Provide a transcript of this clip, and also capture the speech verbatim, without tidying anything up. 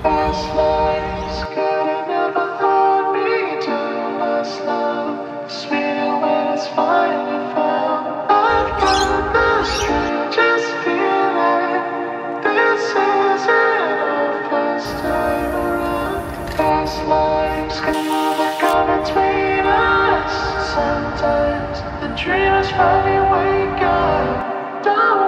Past lives could have never led me to this love. Sweeter when it's finally found. I've got the strangest feeling. This isn't our first time around. Past lives could never come between us. Sometimes the dreamers finally wake up. Don't